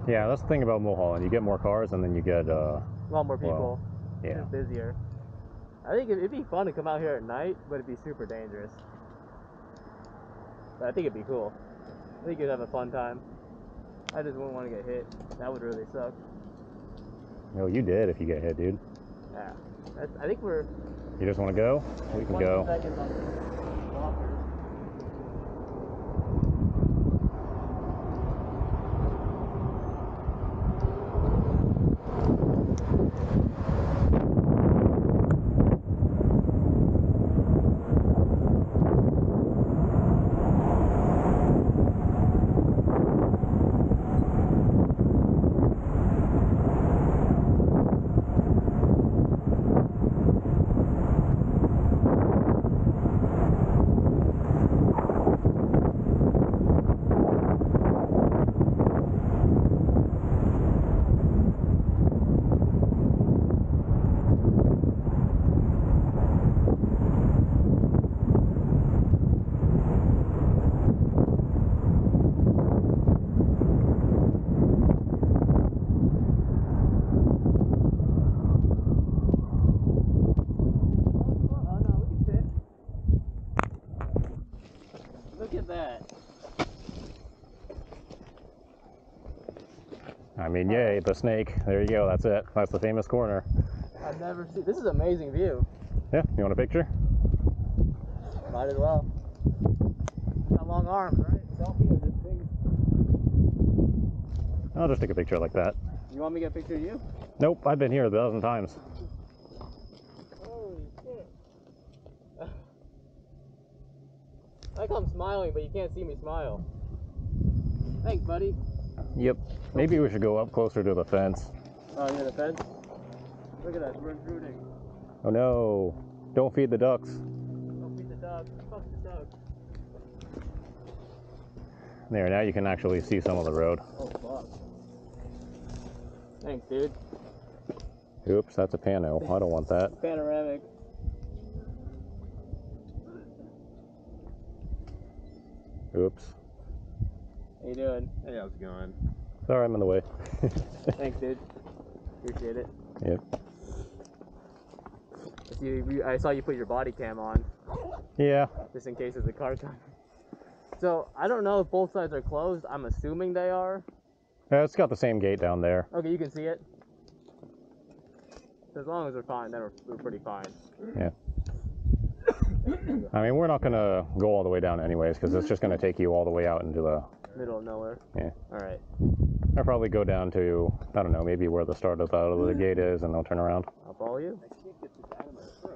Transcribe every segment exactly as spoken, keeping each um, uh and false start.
Yeah, that's the thing about Mullholland. You get more cars, and then you get uh, a lot more people. Well, yeah, it's busier. I think it'd be fun to come out here at night, but it'd be super dangerous. But I think it'd be cool. I think you'd have a fun time. I just wouldn't want to get hit. That would really suck. No, you did if you get hit, dude. Yeah, that's, I think we're. You just want to go? We can go. Seconds on the walkers. Look at that. I mean, yay, the snake. There you go. That's it. That's the famous corner. I've never seen. This is an amazing view. Yeah, you want a picture? Might as well. Got long arms, right? Selfie or just big? I'll just take a picture like that. You want me to get a picture of you? Nope, I've been here a thousand times. Holy shit. I like how I'm smiling, but you can't see me smile. Thanks, buddy. Yep. Maybe we should go up closer to the fence. Oh, you're the fence? Look at us, we're intruding. Oh no. Don't feed the ducks. Don't feed the dogs. Fuck the dogs. There, now you can actually see some of the road. Oh, fuck. Thanks, dude. Oops, that's a pano. I don't want that. Panoramic. Oops. How you doing? Hey, how's it going? Sorry, I'm in the way. Thanks, dude. Appreciate it. Yep. I, see you, I saw you put your body cam on. Yeah. Just in case there's a car coming. So, I don't know if both sides are closed. I'm assuming they are. Yeah, it's got the same gate down there. Okay, you can see it. So as long as we're fine, then we're, we're pretty fine. Yeah. I mean, we're not going to go all the way down anyways, because it's just going to take you all the way out into the... Middle of nowhere? Yeah. Alright. I'll probably go down to, I don't know, maybe where the start of the, the gate is, and I'll turn around. I'll follow you. I can't get this out of my throat.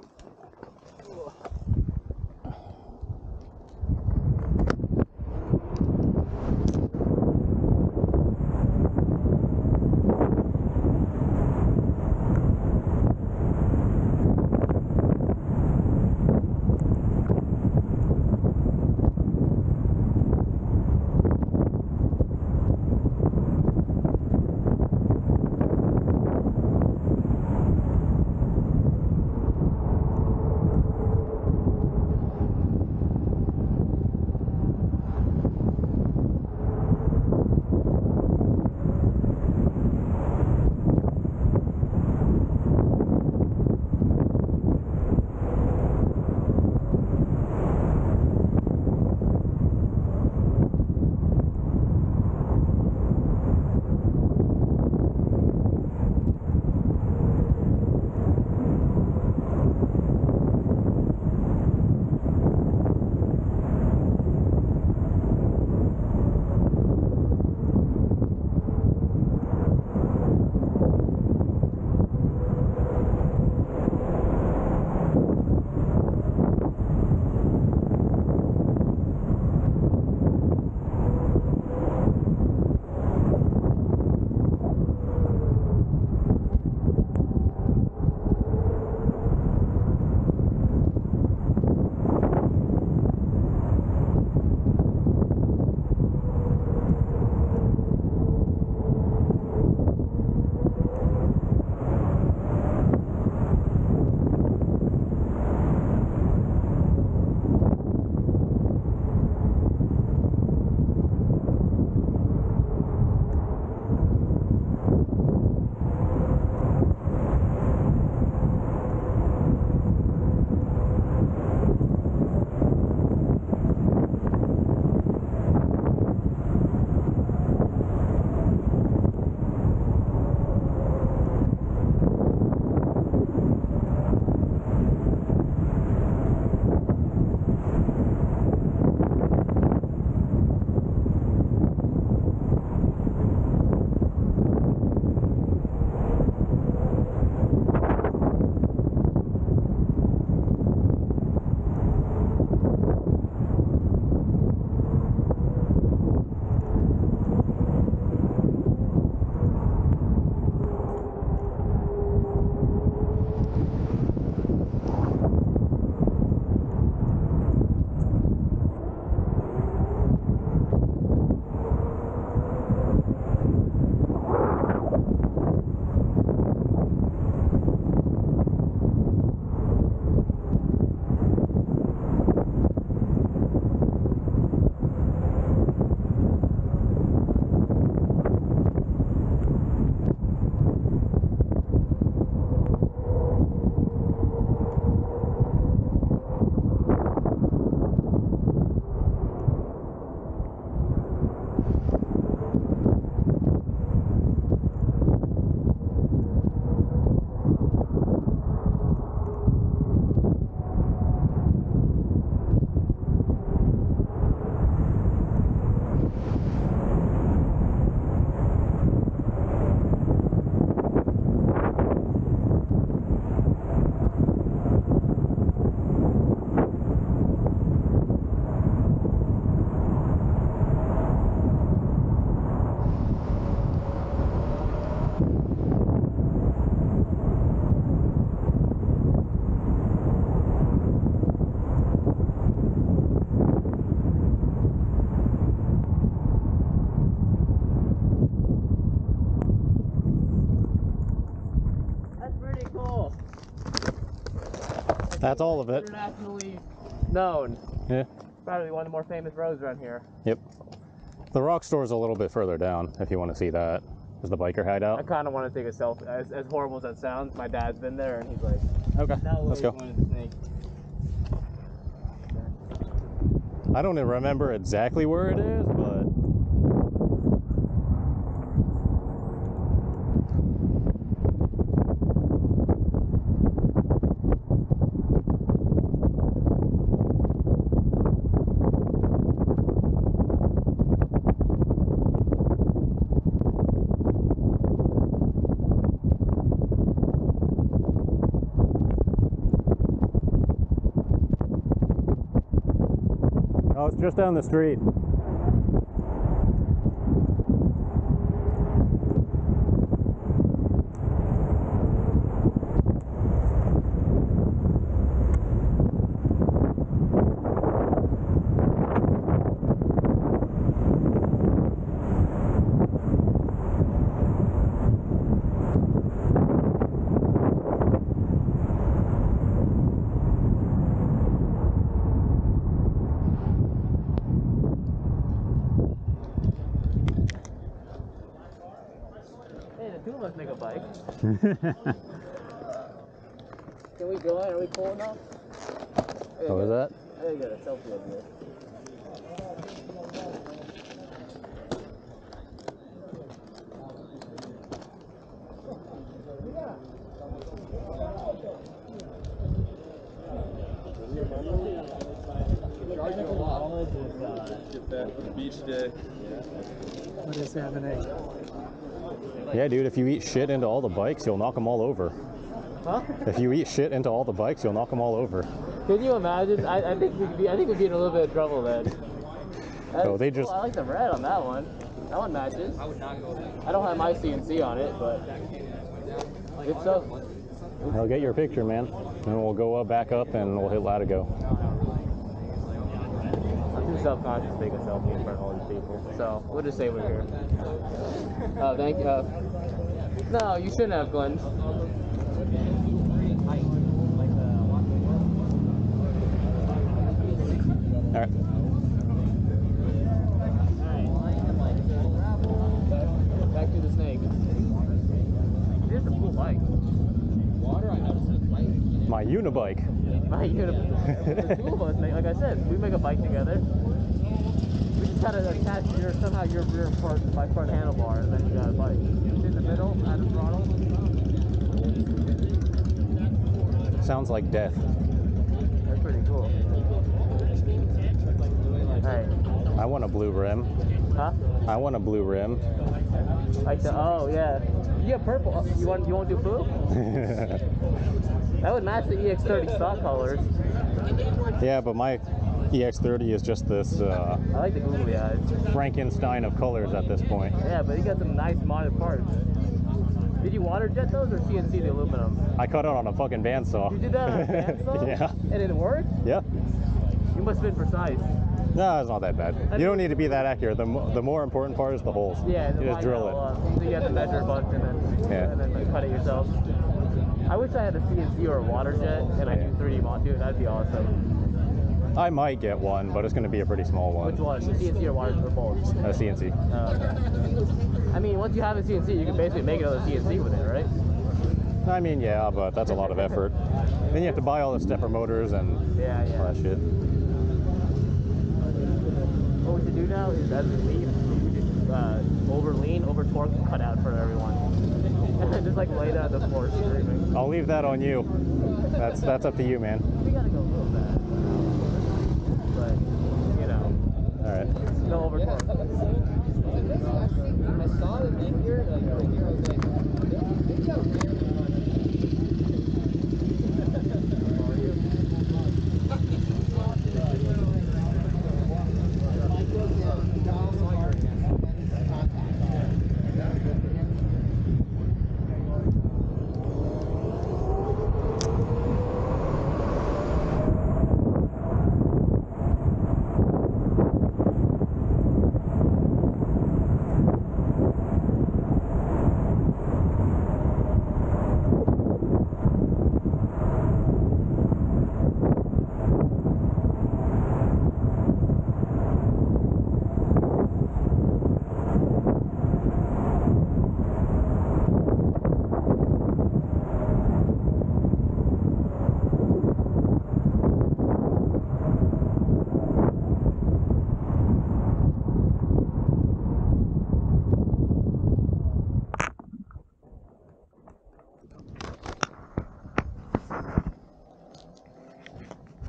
That's all of it. Internationally known. Yeah. Probably one of the more famous roads around here. Yep. The rock store's a little bit further down if you want to see that. Is the biker I hideout? kind of want to take a selfie. As, as horrible as that sounds, my dad's been there and he's like, Okay, no way let's go. he's going to the snake. I don't even remember exactly where it is, but oh, it's just down the street. Hey, the two of us make a bike. Can we join? Are we cool enough? Hey, What was that? I gotta get a selfie of you. Get that beach day. What is happening? Yeah, dude, if you eat shit into all the bikes, you'll knock them all over. Huh? If you eat shit into all the bikes, you'll knock them all over. Can you imagine? I, I think we'd be. I think we'd be in a little bit of trouble then. That's So they cool. just- I like the red on that one. That one matches. I would not go there. I don't have my C N C on it, but it's so. I'll get your picture, man. And we'll go up, back up, and we'll hit Latigo. I'm too self-conscious to take a selfie in front of all these people, so we'll just say we're here. Oh, thank you. Uh, no, you shouldn't have, Glenn. All right. Back to the snake. This is a cool bike. Water, I noticed it's light. My unibike. My unibike. The two of us make, like I said, we make a bike together. We just gotta attach your somehow your rear part my front handlebar, and then you got a bike. It's in the middle, at the throttle. Sounds like death. That's pretty cool. Alright. I want a blue rim. Huh? I want a blue rim. Like the oh yeah. You have purple. Oh, you want you won't do blue? That would match the E X thirty stock colors. Yeah, but my E X thirty is just this uh, I like the googly eyes. Frankenstein of colors at this point. Yeah, but you got some nice modded parts. Did you water jet those or C N C the aluminum? I cut it on a fucking bandsaw. You did that on a bandsaw? Yeah. And it worked? Yeah. You must have been precise. No, it's not that bad. You don't need to be that accurate. The, mo the more important part is the holes. Yeah, You just drill it. Uh, so you have to measure a bunch and then, Yeah. and then like, cut it yourself. I wish I had a C N C or a water jet and I Yeah. do three D mod. Dude, that'd be awesome. I might get one, but it's going to be a pretty small one. Which one? C N C or water or both? A C N C. Uh, okay. I mean, once you have a C N C, you can basically make another C N C with it, right? I mean, yeah, but that's a lot of effort. Then you have to buy all the stepper motors and Yeah, yeah. all that shit. What we should do now is as we leave, we just uh, over lean, over torque, cut out for everyone. And then just like lay down on the floor screaming. I'll leave that on you. That's that's up to you, man. We gotta go real fast. But, you know. All right. No over torque. I saw the name here, like right here, I was like, they got a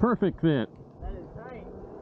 perfect fit. That is great.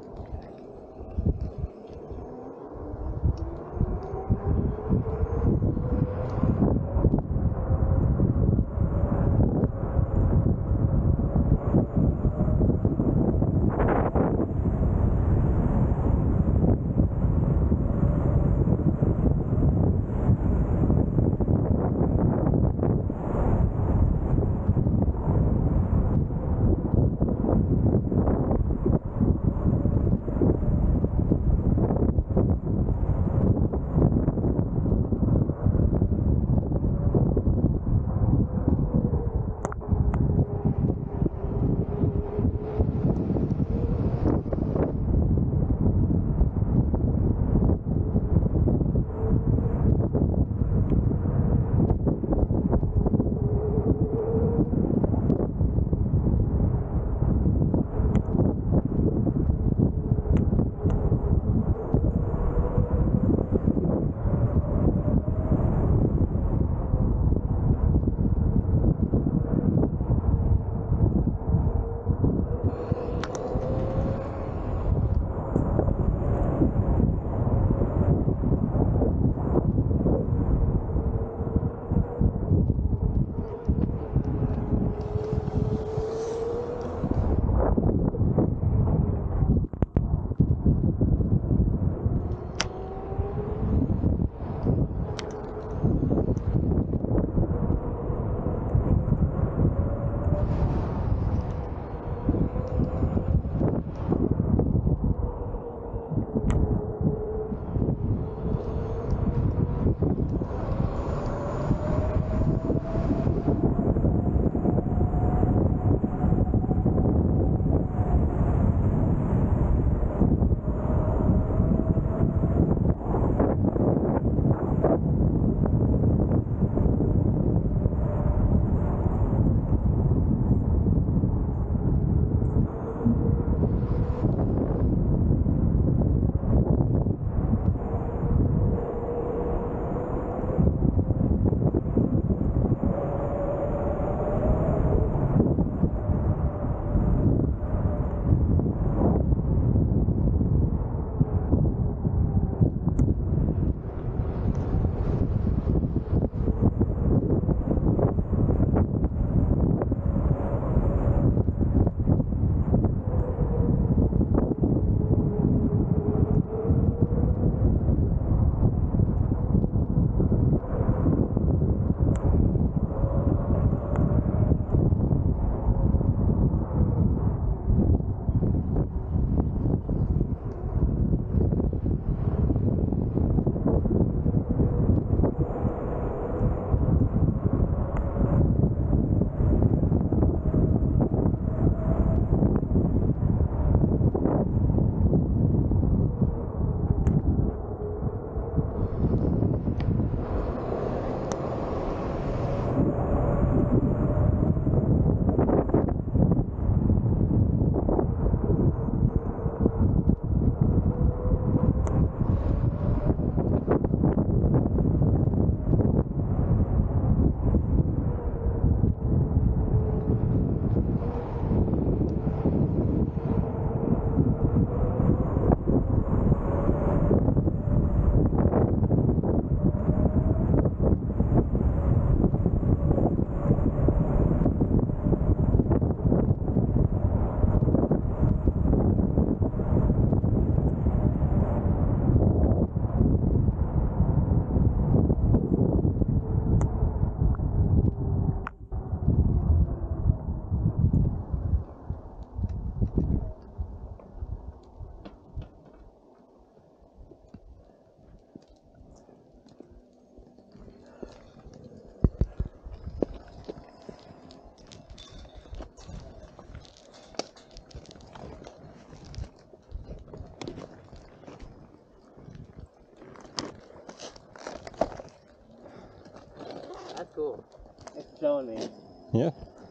That's cool. It's showing me. Yeah.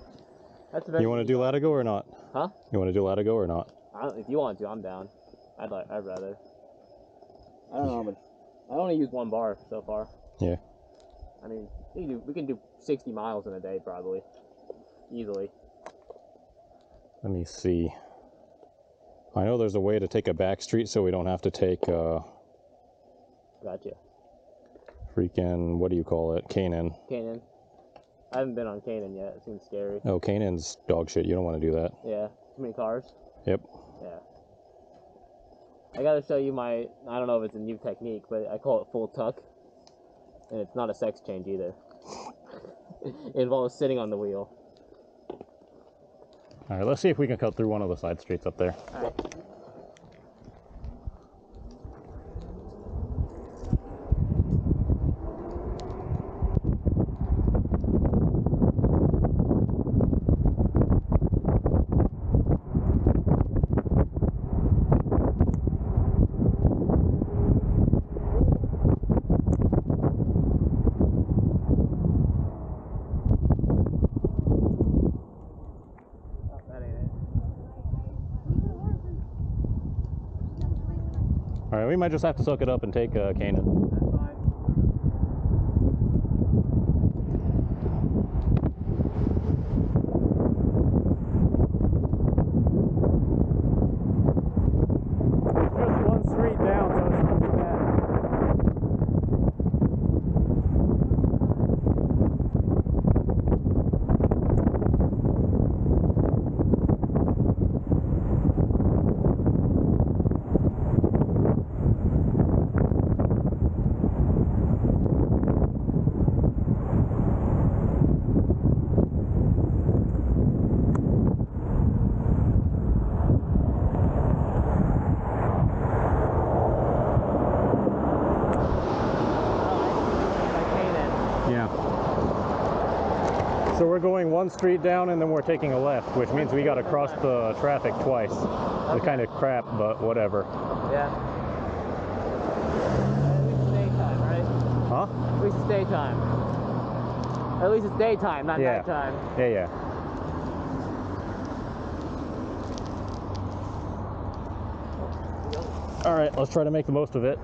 That's You want to do Latigo or not? Huh? You want to do Latigo or not? I don't, if you want to, I'm down. I'd like. I'd rather. I don't know, but I only use one bar so far. Yeah. I mean, we can do, we can do sixty miles in a day probably, easily. Let me see. I know there's a way to take a back street so we don't have to take uh, Gotcha. freaking, what do you call it? Canaan. Canaan. I haven't been on Canaan yet. It seems scary. No, Canaan's dog shit. You don't want to do that. Yeah. Too many cars. Yep. Yeah. I gotta show you my, I don't know if it's a new technique, but I call it full tuck. And it's not a sex change either. It involves sitting on the wheel. All right, let's see if we can cut through one of the side streets up there. All right. All right, we might just have to suck it up and take uh, Canaan. That's fine. Just one street down, so it shouldn't be bad. So we're going one street down and then we're taking a left, which means we got to cross the traffic twice. Okay. It's kind of crap, but whatever. Yeah. At least it's daytime, right? Huh? At least it's daytime. At least it's daytime, not Yeah. nighttime. Yeah, yeah. All right, let's try to make the most of it.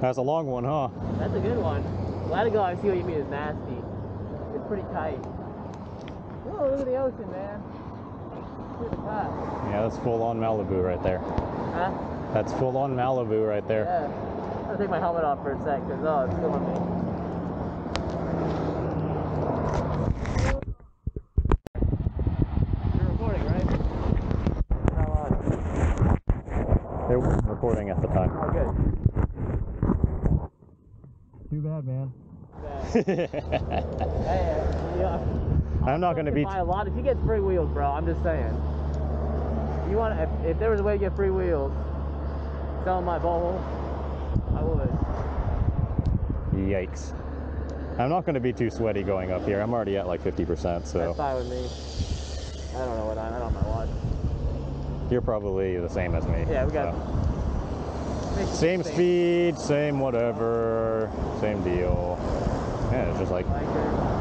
That's a long one, huh? That's a good one. Latigo, I see what you mean, is nasty. It's pretty tight. Oh, look at the ocean, man. Good spot. Yeah, that's full on Malibu right there. Huh? That's full on Malibu right there. Yeah. I'm gonna take my helmet off for a sec, because oh, it's killing me. You're recording, right? How long? They weren't recording at the time. Oh, good. Too bad, man. Hey, yeah. I'm not going to be. Buy a lot if you get free wheels, bro. I'm just saying. You want if, if there was a way to get free wheels, sell my ball, I would. Yikes. I'm not going to be too sweaty going up here. I'm already at like fifty percent, so. That's fine with me. I don't know what I. I don't know my watch. You're probably the same as me. Yeah, we got. So. Same, same speed, same whatever, same deal. Yeah, it's just like. Like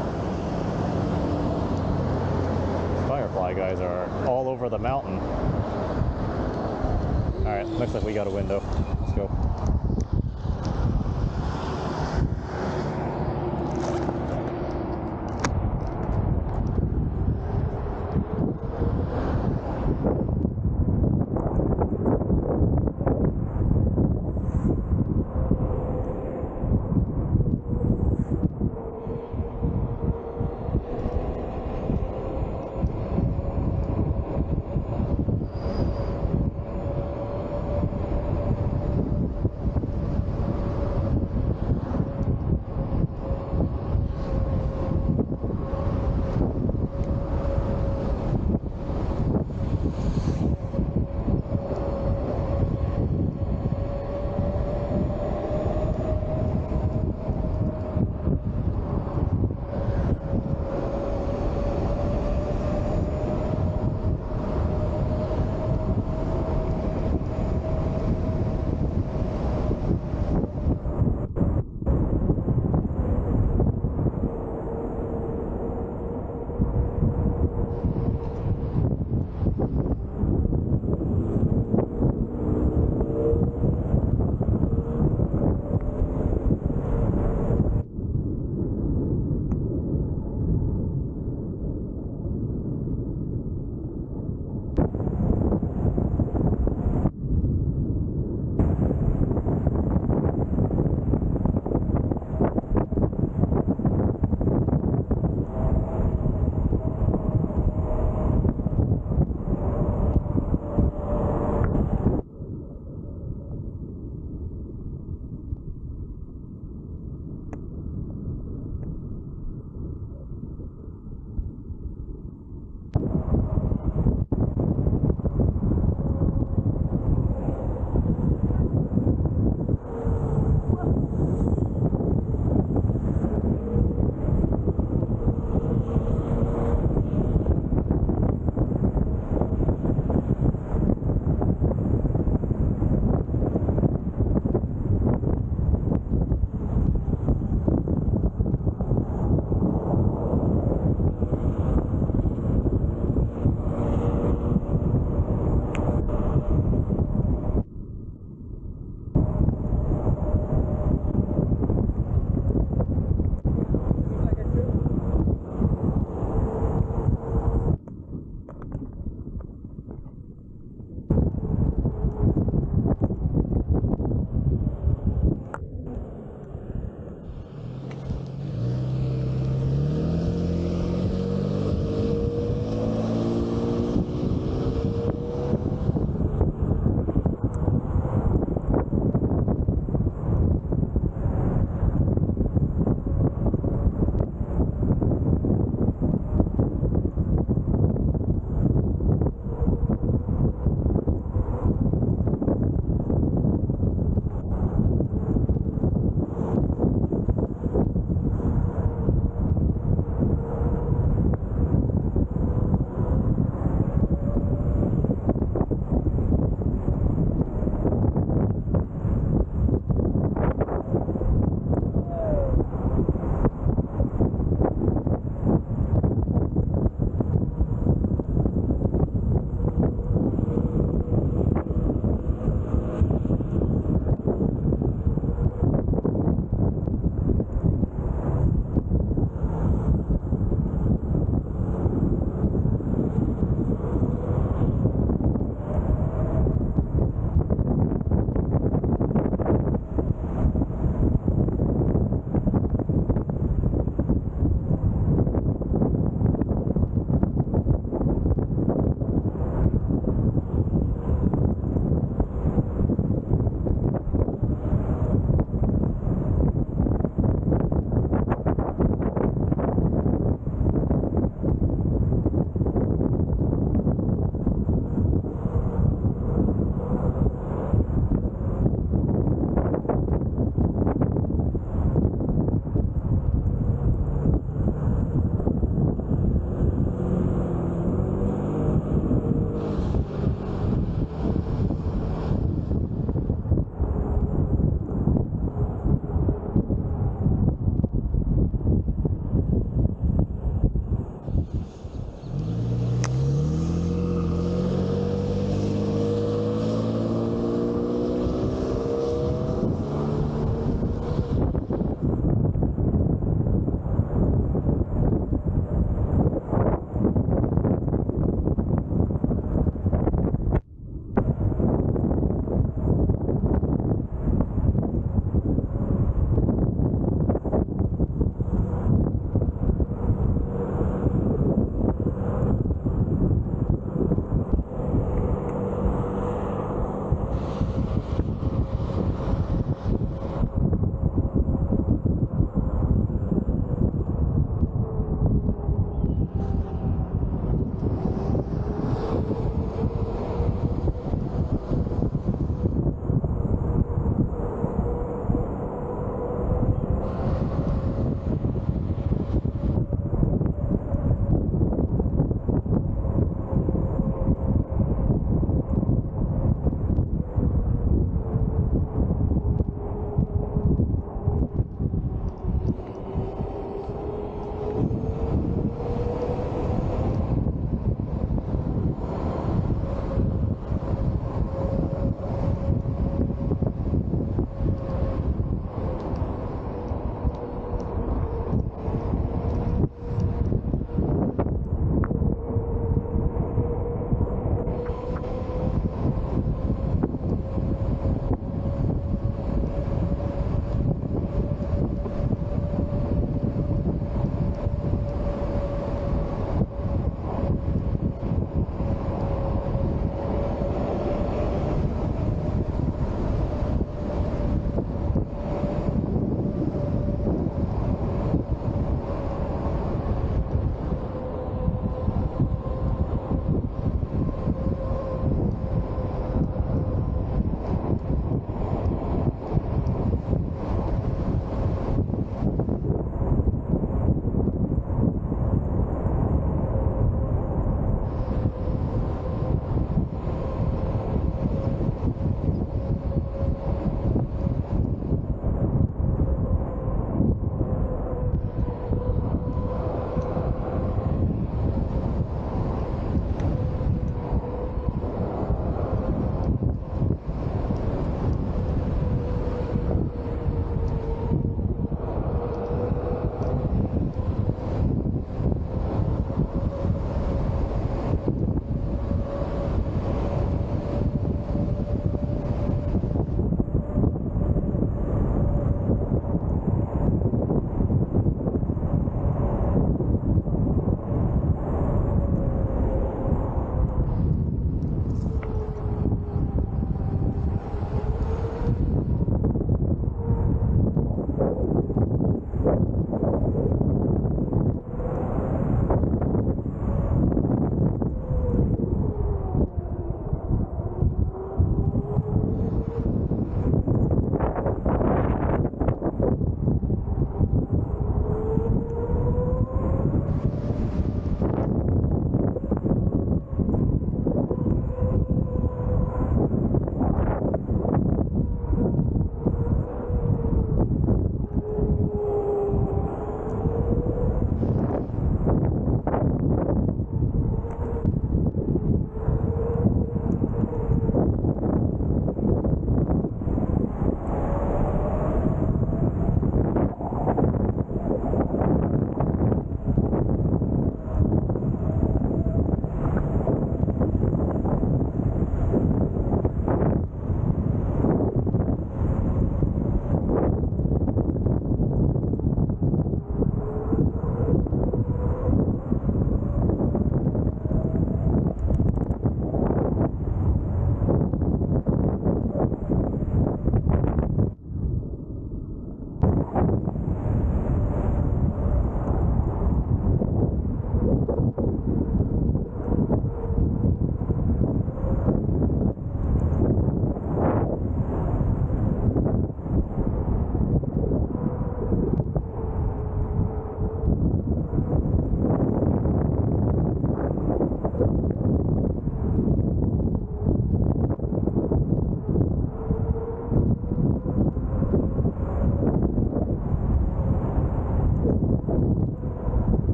Firefly guys are all over the mountain. Alright, looks like we got a window. Let's go.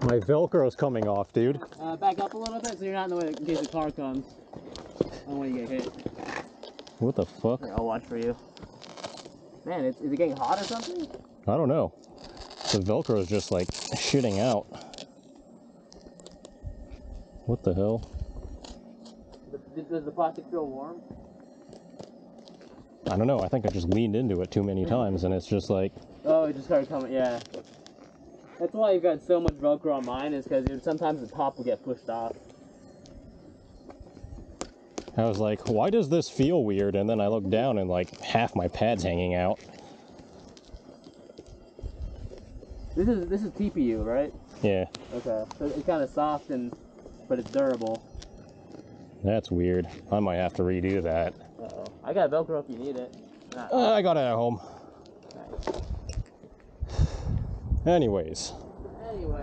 My Velcro's coming off, dude. Uh, back up a little bit so you're not in the way in case the car comes. I don't want you to get hit. What the fuck? Here, I'll watch for you. Man, it's, is it getting hot or something? I don't know. The Velcro's just like shitting out. What the hell? Does, does the plastic feel warm? I don't know. I think I just leaned into it too many times and it's just like... Oh, it just started coming, yeah. That's why you've got so much Velcro on mine, is because sometimes the top will get pushed off. I was like, why does this feel weird? And then I looked down and like half my pad's hanging out. This is this is T P U, right? Yeah. Okay. So it's kind of soft and, but it's durable. That's weird. I might have to redo that. Uh-oh. I got Velcro if you need it. Not, Uh, I got it at home. nice. Anyways. Anyways.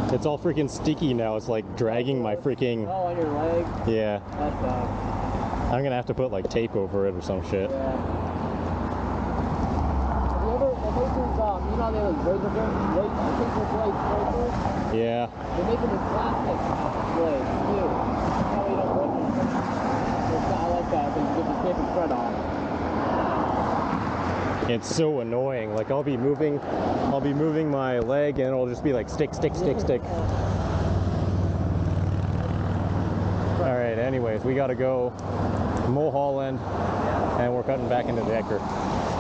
It's all freaking sticky now. It's like dragging my freaking. Oh, on your leg? Yeah. That sucks. I'm gonna have to put like tape over it or some shit. Yeah. Have you ever, they make these, um, you know how they have those razor blades, razor blades, razor? Yeah. They make them with plastic blades, too. That way you don't break them. It's not like that, because you get the tape and thread off. It's so annoying. Like I'll be moving, I'll be moving my leg and it'll just be like stick, stick, stick, stick. All right. Anyways, we gotta go Mullholland, and we're cutting back into Decker.